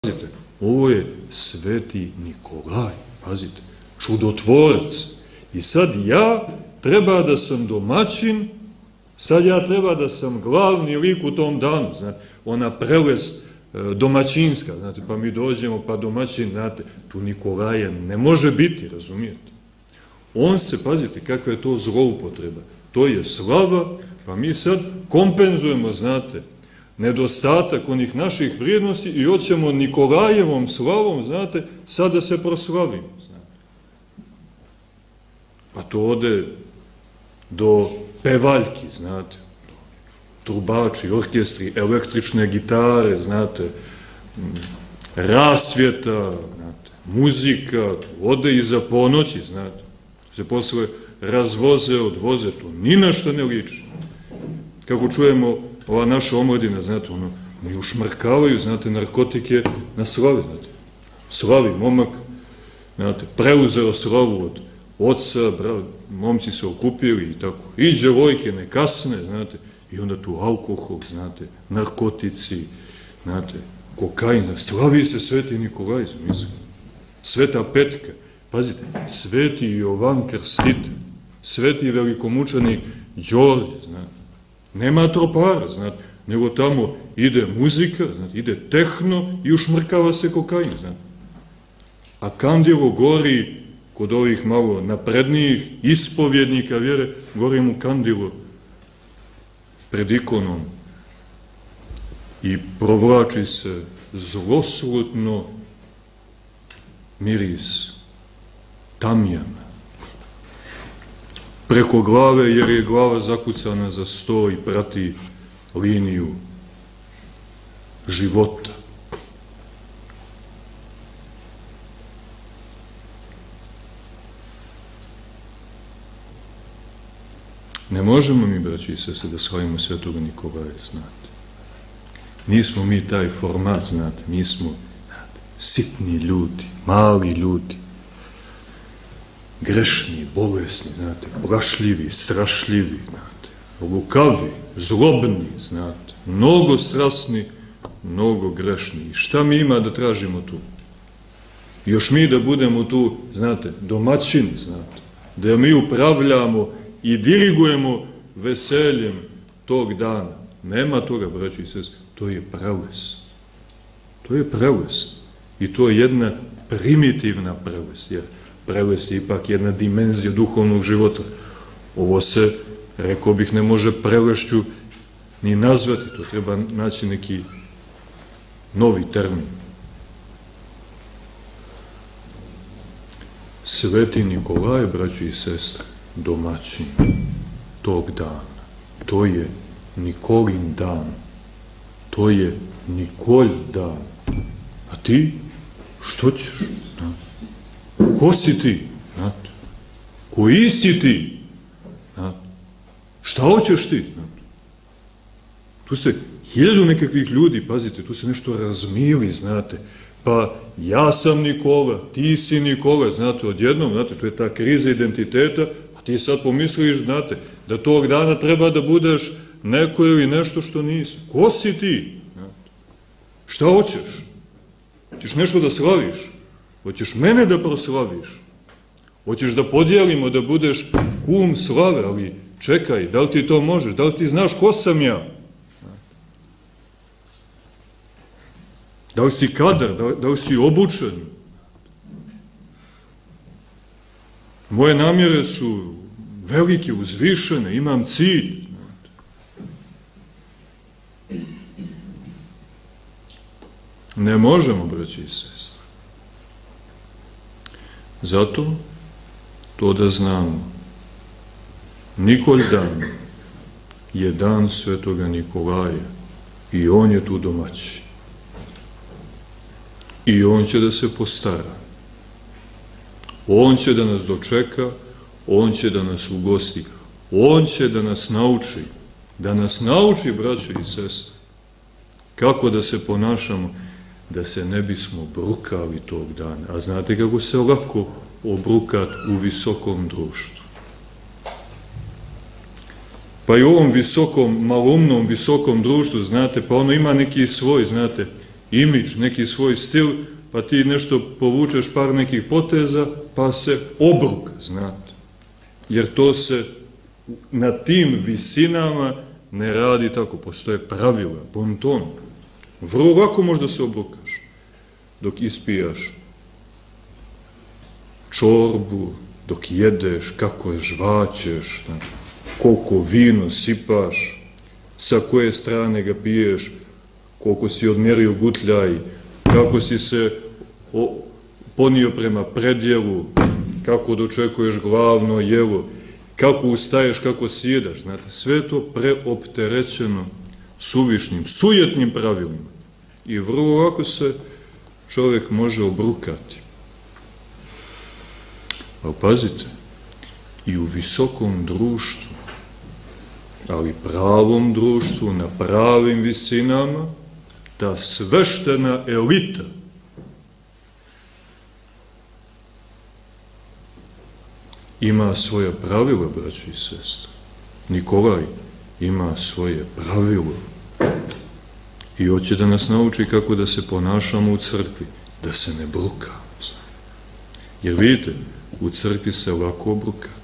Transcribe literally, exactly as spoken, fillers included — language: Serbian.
Pazite, ovo je Sveti Nikolaj, pazite, čudotvorac. I sad ja treba da sam domaćin, sad ja treba da sam glavni lik u tom danu, znate, ona prelest domaćinska, znate, pa mi dođemo, pa domaćin, znate, tu Nikolaja ne može biti, razumijete? On se, pazite, kakva je to zloupotreba, to je slava, pa mi sad kompenzujemo, znate, nedostatak onih naših vrijednosti i hoćemo Nikolajevom slavom, znate, sad da se proslavimo, znate. Pa to ode do pevaljki, znate, trubači, orkestri, električne gitare, znate, rasvjeta, znate, muzika, ode iza ponoći, znate, se posle razvoze, odvoze, to ni na što ne liči. Kako čujemo, ova naša omladina, znate, ono, mi ušmrkavaju, znate, narkotike na slavi, znate, slavi, momak, znate, preuzeo slavu od oca, bra, momci se okupili i tako, i djevojke ne kasne, znate, i onda tu alkohol, znate, narkotici, znate, kokain, znate, slavi se Sveti Nikolaj, mislim, Sveta Petka, pazite, Sveti Jovan Krstitelj, Sveti velikomučenik Đorđe, znate, nema tropara, znate, nego tamo ide muzika, znate, ide tehno i ušmrkava se kokain, znate. A kandilo gori kod ovih malo naprednijih ispovjednika vjere, gori mu kandilo pred ikonom i provlači se zloslutno miris tamjana preko glave, jer je glava zakucana za sto i prati liniju života. Ne možemo mi, braći i sestre, da slavimo Svetoga Nikolaja, znate. Nismo mi taj format, znate, mi smo, znate, sitni ljudi, mali ljudi, grešni, bolesni, znate, plašljivi, strašljivi, znate, lukavi, zlobni, znate, mnogo strasni, mnogo grešni. I šta mi ima da tražimo tu? Još mi da budemo tu, znate, domaćini, znate, da mi upravljamo i dirigujemo veseljem tog dana. Nema toga, braćo i sestre, to je prelest. To je prelest. I to je jedna primitivna prelest, jer prelest je ipak jedna dimenzija duhovnog života. Ovo se, rekao bih, ne može prelešću ni nazvati, to treba naći neki novi termin. Sveti Nikolaj, braćo i sestre, domaćin tog dana. To je Nikolin dan. To je Nikolj dan. A ti, što ćeš? Ko si ti? Koji si ti? Šta hoćeš ti? Tu se hiljadu nekakvih ljudi, pazite, tu se nešto razmili, znate. Pa ja sam Nikola, ti si Nikola, znate, odjednom, znate, to je ta kriza identiteta, a ti sad pomisliš, znate, da tog dana treba da budeš neko ili nešto što nisi. Ko si ti? Šta hoćeš? Hoćeš nešto da slaviš? Hoćeš mene da proslaviš? Hoćeš da podijelimo, da budeš kum slave, ali čekaj, da li ti to možeš? Da li ti znaš ko sam ja? Da li si kadar? Da li si obučen? Moje namjere su velike, uzvišene, imam cilj. Ne možemo, braći i sestre. Zato, to da znamo, Nikolj dan je dan Svetoga Nikolaja i on je tu domaćin. I on će da se postara. On će da nas dočeka, on će da nas ugosti, on će da nas nauči, da nas nauči, braćo i sestre, kako da se ponašamo, da se ne bismo brukali tog dana. A znate kako se lako obrukati u visokom društvu? Pa i u ovom visokom, malumnom, visokom društvu, znate, pa ono ima neki svoj, znate, imidž, neki svoj stil, pa ti nešto povučeš par nekih poteza, pa se obruka, znate. Jer to se na tim visinama ne radi tako, postoje pravila, bonton. Vrlo lako možda se obrukaš dok ispijaš čorbu, dok jedeš, kako je žvaćeš, koliko vino sipaš, sa koje strane ga piješ, koliko si odmjerio gutljaj, kako si se ponio prema predjelu, kako dočekuješ glavno jelo, kako ustaješ, kako sjedaš, znate, sve to preopterećeno suvišnim, sujetnim pravilima. I vrlo lako se čovjek može obrukati. Ali pazite, i u visokom društvu, ali pravom društvu, na pravim visinama, ta sveštena elita ima svoja pravila, braći i sestre. Nikolaj ima svoje pravilo i hoće da nas nauči kako da se ponašamo u crkvi, da se ne brukamo. Jer vidite, u crkvi se lako obruka.